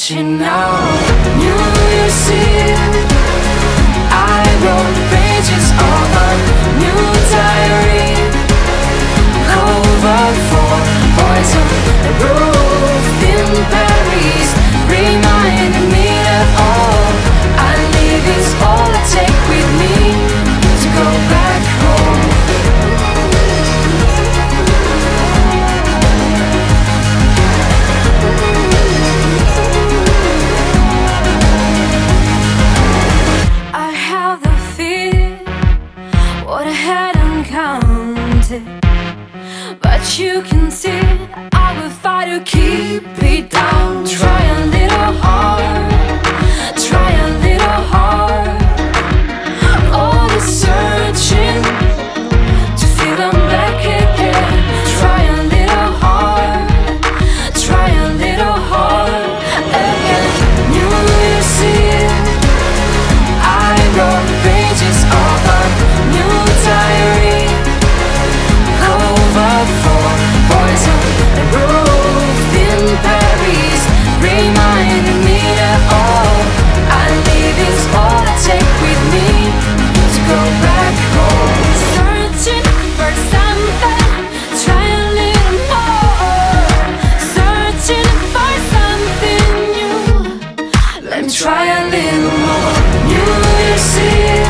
you know. New Year's Eve, I wrote pages of a new diary. Cover for boys on the roof in Paris reminded me that all I need is all I take with me to go back home. I have the fear, what I hadn't counted, but you can see I will fight to keep it down. Try a little hard, try a little hard. All the searching to feel I'm back again. Try a little hard, try a little hard again. New Year's Eve, I wrote pages of a new diary. Cover for boys on the roof in Paris reminded me that all I need is all I take with me to go back home. Searching for something, try a little more. Searching for something new, let me try a little more. New Year's Eve,